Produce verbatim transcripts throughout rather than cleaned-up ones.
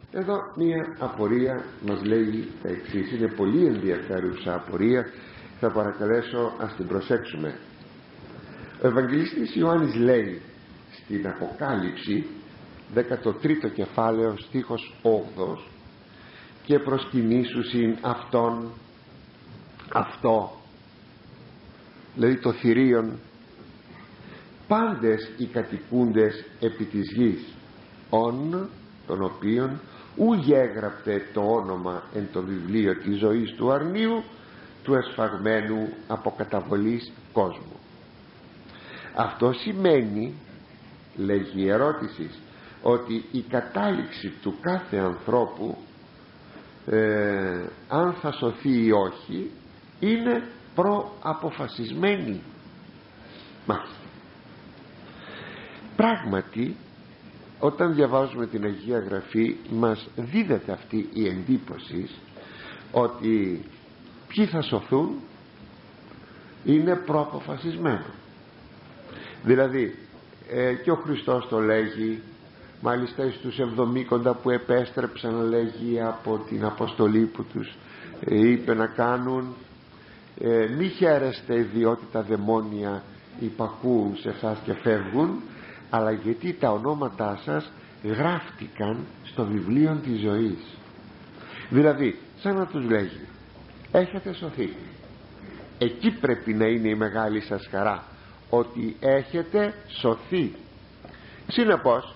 Εδώ μία απορία μας λέει τα εξής, είναι πολύ ενδιαφέρουσα απορία, θα παρακαλέσω ας την προσέξουμε. Ο Ευαγγελιστής Ιωάννης λέει στην Αποκάλυψη δέκατο τρίτο κεφάλαιο στίχος όγδοος, και προσκυνήσουσιν αυτόν, αυτό δηλαδή το θηρίον, πάντες οι κατοικούντες επί της γης, ον των οποίων ου γέγραπτε το όνομα εν το βιβλίο της ζωής του αρνίου του εσφαγμένου από καταβολής κόσμου. Αυτό σημαίνει, λέγει η ερώτηση, ότι η κατάληξη του κάθε ανθρώπου, ε, αν θα σωθεί ή όχι, είναι προαποφασισμένη. Μάλιστα. Πράγματι, όταν διαβάζουμε την Αγία Γραφή μας δίδεται αυτή η εντύπωση ότι ποιοι θα σωθούν είναι προαποφασισμένο. Δηλαδή ε, και ο Χριστός το λέγει, μάλιστα στους εβδομήκοντα που επέστρεψαν, λέγει, από την αποστολή που τους ε, είπε να κάνουν, ε, μη χαίρεστε διότι τα δαιμόνια υπακούουν σε εσάς και φεύγουν, αλλά γιατί τα ονόματά σας γράφτηκαν στο βιβλίο της ζωής. Δηλαδή σαν να τους λέγει, έχετε σωθεί. Εκεί πρέπει να είναι η μεγάλη σας χαρά, ότι έχετε σωθεί. Συνεπώς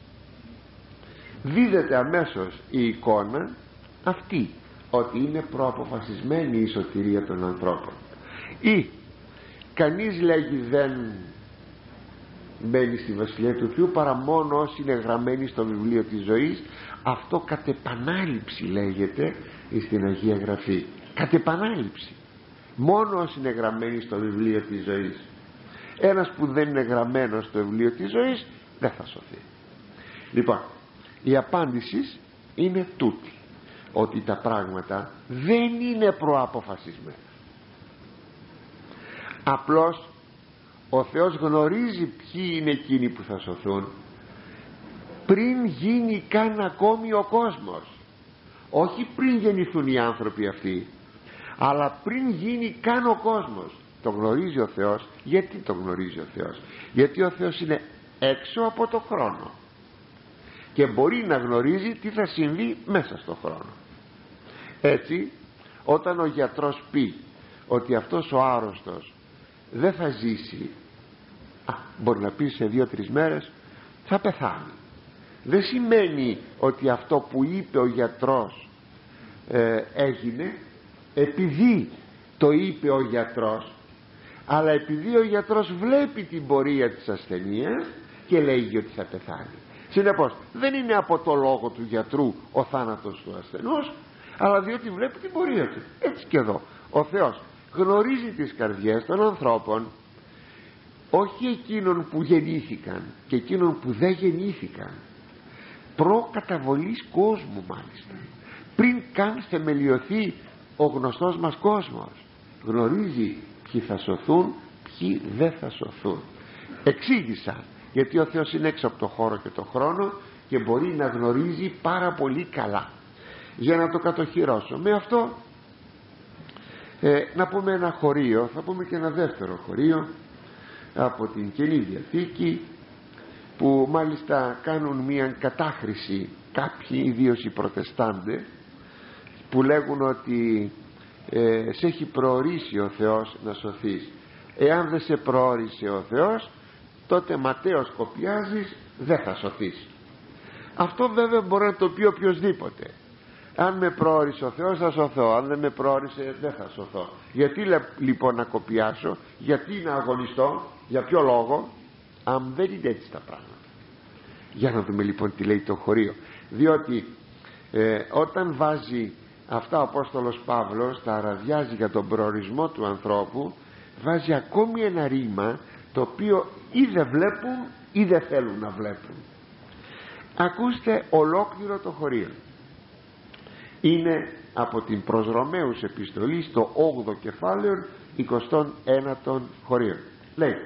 δίδεται αμέσως η εικόνα αυτή, ότι είναι προαποφασισμένη η σωτηρία των ανθρώπων. Ή κανείς λέγει δεν μπαίνει στη Βασιλεία του Θεού παρά μόνο όσοι είναι γραμμένοι στο βιβλίο της ζωής. Αυτό κατ' επανάληψη λέγεται στην Αγία Γραφή, κατ' επανάληψη. Μόνο όσοι είναι γραμμένοι στο βιβλίο της ζωής. Ένας που δεν είναι γραμμένος στο βιβλίο της ζωής δεν θα σωθεί. Λοιπόν, η απάντηση είναι τούτη, ότι τα πράγματα δεν είναι προαποφασισμένα. Απλώς ο Θεός γνωρίζει ποιοι είναι εκείνοι που θα σωθούν πριν γίνει καν ακόμη ο κόσμος. Όχι πριν γεννηθούν οι άνθρωποι αυτοί, αλλά πριν γίνει καν ο κόσμος. Το γνωρίζει ο Θεός. Γιατί το γνωρίζει ο Θεός? Γιατί ο Θεός είναι έξω από το χρόνο και μπορεί να γνωρίζει τι θα συμβεί μέσα στο χρόνο. Έτσι, όταν ο γιατρός πει ότι αυτός ο άρρωστος δεν θα ζήσει, α, μπορεί να πει σε δύο-τρεις μέρες θα πεθάνει, δεν σημαίνει ότι αυτό που είπε ο γιατρός ε, έγινε επειδή το είπε ο γιατρός, αλλά επειδή ο γιατρός βλέπει την πορεία της ασθενείας και λέγει ότι θα πεθάνει. Συνεπώς δεν είναι από το λόγο του γιατρού ο θάνατος του ασθενούς, αλλά διότι βλέπει την πορεία του. Έτσι και εδώ ο Θεός γνωρίζει τις καρδιές των ανθρώπων, όχι εκείνων που γεννήθηκαν και εκείνων που δεν γεννήθηκαν, προκαταβολής κόσμου, μάλιστα πριν καν θεμελιωθεί ο γνωστός μας κόσμος. Γνωρίζει ποιοι θα σωθούν, ποιοι δεν θα σωθούν. Εξήγησα γιατί ο Θεός είναι έξω από το χώρο και το χρόνο και μπορεί να γνωρίζει πάρα πολύ καλά. Για να το κατοχυρώσω με αυτό, ε, να πούμε ένα χωρίο, θα πούμε και ένα δεύτερο χωρίο από την Καινή Διαθήκη, που μάλιστα κάνουν μια κατάχρηση κάποιοι, ιδίως οι Προτεστάντες, που λέγουν ότι ε, σε έχει προορίσει ο Θεός να σωθείς. Εάν δεν σε προόρισε ο Θεός, τότε ματέως κοπιάζεις, δεν θα σωθείς. Αυτό βέβαια μπορεί να το πει οποιοσδήποτε. Αν με προόρισε ο Θεός θα σωθώ, αν δεν με προόρισε δεν θα σωθώ. Γιατί λοιπόν να κοπιάσω, γιατί να αγωνιστώ, για ποιο λόγο? Αν δεν είναι έτσι τα πράγματα. Για να δούμε λοιπόν τι λέει το χωρίο. Διότι ε, όταν βάζει αυτά ο Απόστολος Παύλος, τα αραδιάζει για τον προορισμό του ανθρώπου, βάζει ακόμη ένα ρήμα το οποίο ή δεν βλέπουν ή δεν θέλουν να βλέπουν. Ακούστε ολόκληρο το χωρίο. Είναι από την προς Ρωμαίους επιστολή στο όγδοο κεφάλαιο εικοστό ένατο χωρίο. Λέει: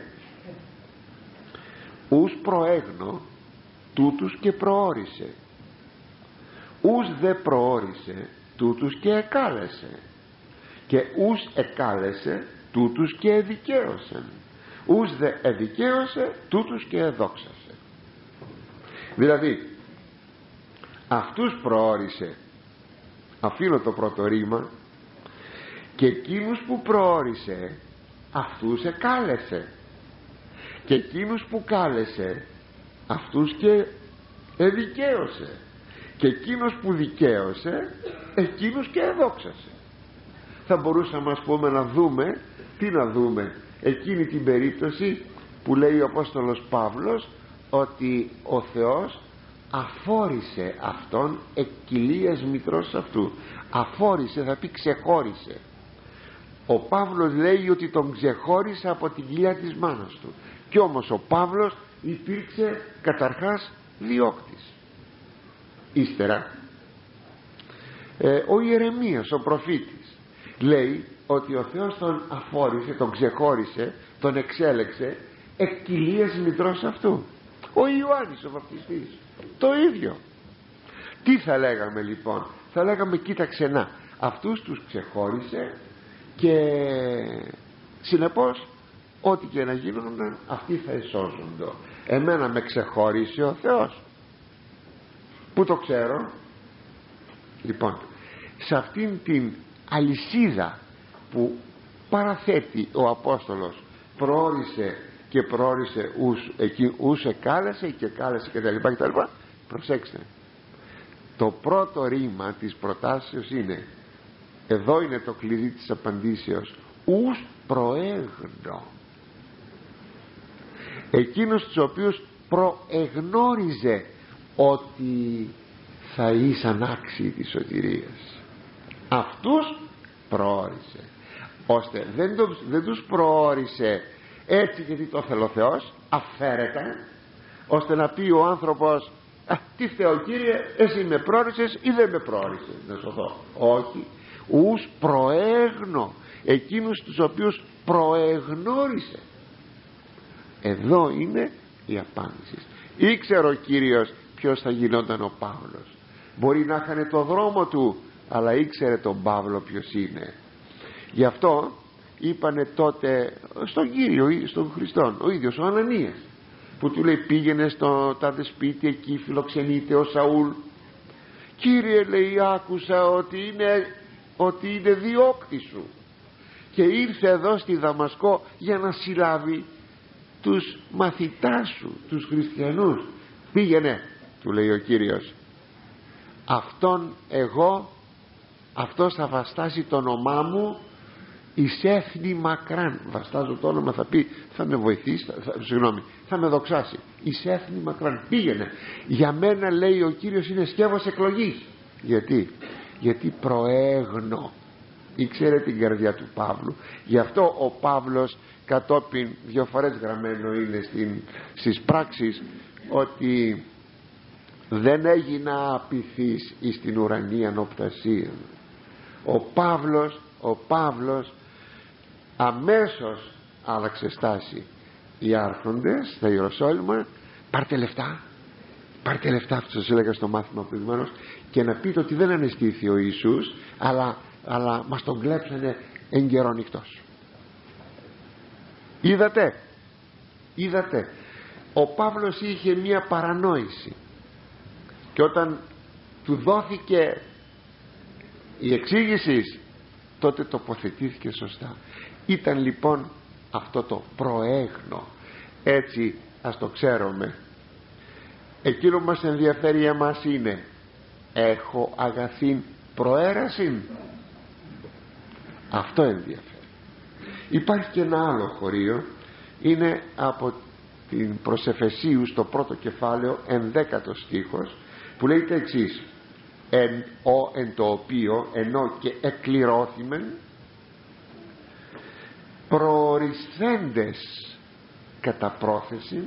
ους προέγνω τούτους και προόρισε, ους δε προόρισε τούτους και εκάλεσε, και ους εκάλεσε τούτους και εδικαίωσε, ους δε εδικαίωσε τούτους και εδόξασε. Δηλαδή αυτούς προόρισε, αφήνω το πρώτο ρήμα, και εκείνους που προόρισε αυτούς εκάλεσε, και εκείνους που κάλεσε αυτούς και εδικαίωσε, και εκείνος που δικαίωσε εκείνους και εδόξασε. Θα μπορούσαμε, ας πούμε, να δούμε, τι να δούμε, εκείνη την περίπτωση που λέει ο Απόστολος Παύλος ότι ο Θεός αφόρησε αυτόν εκ κοιλίας μητρός αυτού. Αφόρησε θα πει ξεχώρισε. Ο Παύλος λέει ότι τον ξεχώρισε από την κοιλιά της μάνας του, κι όμως ο Παύλος υπήρξε καταρχάς διώκτης. Ύστερα ε, ο Ιερεμίας, ο προφήτης, λέει ότι ο Θεός τον αφόρησε, τον ξεχώρισε, τον εξέλεξε εκ κοιλίας μητρός αυτού. Ο Ιωάννης ο βαπτιστής το ίδιο. Τι θα λέγαμε λοιπόν? Θα λέγαμε, κοίταξε να, αυτούς τους ξεχώρισε και συνεπώς ό,τι και να γίνονταν αυτοί θα εσώζονται. Εμένα με ξεχώρισε ο Θεός. Πού το ξέρω? Λοιπόν, σε αυτήν την αλυσίδα που παραθέτει ο Απόστολος, προόρισε και προόρισε ους, εκεί, ους εκάλεσε και κάλεσε και τα λοιπά και τα λοιπά, προσέξτε, το πρώτο ρήμα της προτάσεως είναι, εδώ είναι το κλειδί της απαντήσεως, ους προέγνω, εκείνους τους οποίους προεγνώριζε ότι θα ήσαν άξιοι της σωτηρίας, αυτούς προόρισε, ώστε δεν, το, δεν τους προόρισε έτσι γιατί το θέλει ο Θεός αφαίρετα, ώστε να πει ο άνθρωπος, α, τι Θεό Κύριε, εσύ με προόρισες ή δεν με προόρισες να σωθώ? Όχι, ους προέγνω, εκείνους τους οποίους προεγνώρισε. Εδώ είναι η απάντηση. Ήξερε ο Κύριος ποιος θα γινόταν ο Παύλος. Μπορεί να είχανε το δρόμο του, αλλά ήξερε τον Παύλο ποιος είναι. Γι' αυτό είπανε τότε στον Κύριο, στον Χριστόν, ο ίδιος ο Ανανίας, που του λέει, πήγαινε στο τάδε σπίτι, εκεί φιλοξενείται ο Σαούλ. Κύριε, λέει, άκουσα ότι είναι, ότι είναι διώκτη σου και ήρθε εδώ στη Δαμασκό για να συλλάβει τους μαθητάς σου, τους χριστιανούς. Πήγαινε, του λέει ο Κύριος, αυτόν εγώ, αυτός θα βαστάσει το όνομά μου εις έθνη μακράν. Βαστάζω το όνομα, θα πει, θα με βοηθήσει, θα, συγγνώμη, θα με δοξάσει. Εις έθνη μακράν. Πήγαινε. Για μένα, λέει ο Κύριος, είναι σκεύος εκλογής. Γιατί? Γιατί προέγνω. Ήξερε την καρδιά του Παύλου. Γι' αυτό ο Παύλος, κατόπιν, δύο φορές γραμμένο είναι στην, στις πράξεις, ότι δεν έγινα απειθής εις την ουρανίαν οπτασία. Ο Παύλος, ο Παύλος αμέσως άλλαξε στάση. Οι άρχοντες στα Ιεροσόλυμα, πάρτε λεφτά, πάρτε λεφτά, αυτό σας έλεγα στο μάθημα προηγουμένως, και να πείτε ότι δεν αναισθήθη ο Ιησούς, αλλά, αλλά μας τον κλέψανε εν καιρό νυχτός. Είδατε, είδατε, ο Παύλος είχε μία παρανόηση, και όταν του δόθηκε η εξήγηση, τότε τοποθετήθηκε σωστά. Ήταν λοιπόν αυτό το προέγνω. Έτσι ας το ξέρουμε. Εκείνο που μας ενδιαφέρει εμάς είναι, έχω αγαθήν προαίρεσιν? Αυτό ενδιαφέρει. Υπάρχει και ένα άλλο χωρίο, είναι από την προς Εφεσίους, το πρώτο κεφάλαιο, ενδέκατο στίχος, που λέει τα εξής: εν, ο, εν το οποίο ενώ και εκκληρώθημεν προορισθέντες κατά πρόθεση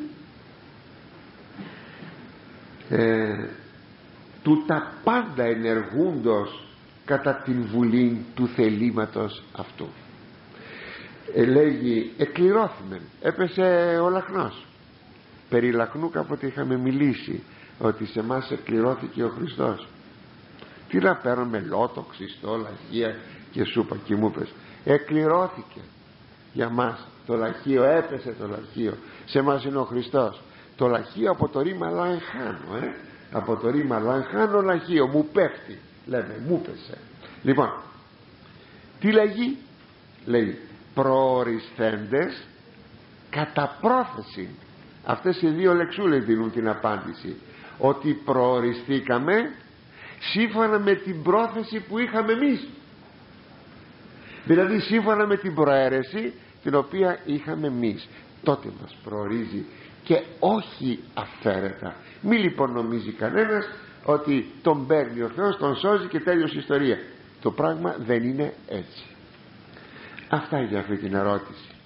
ε, του τα πάντα ενεργούντος κατά την βουλή του θελήματος αυτού. ε, λέγει εκκληρώθημεν, έπεσε ο λαχνός. Περί λαχνού κάποτε είχαμε μιλήσει, ότι σε εμάς εκκληρώθηκε ο Χριστός. Τι να παίρνουμε λότο, ξυστό, λαχεία και σούπα και μου πες. Εκκληρώθηκε για μας το λαχείο, έπεσε το λαχείο. Σε μας είναι ο Χριστός. Το λαχείο από το ρήμα λαγχάνω, ε? από το ρήμα λαγχάνω λαχείο, μου πέφτει, λέμε, μου πέσε. Λοιπόν, τι λέγει? Λέει προορισθέντες κατά πρόθεση. Αυτές οι δύο λεξούλες δίνουν την απάντηση, ότι προοριστήκαμε σύμφωνα με την πρόθεση που είχαμε εμείς, δηλαδή σύμφωνα με την προαίρεση την οποία είχαμε εμείς. Τότε μας προορίζει και όχι αυθαίρετα. Μη λοιπόν νομίζει κανένας ότι τον παίρνει ο Θεός, τον σώζει και τέλειωσε η ιστορία. Το πράγμα δεν είναι έτσι. Αυτά για αυτή την ερώτηση.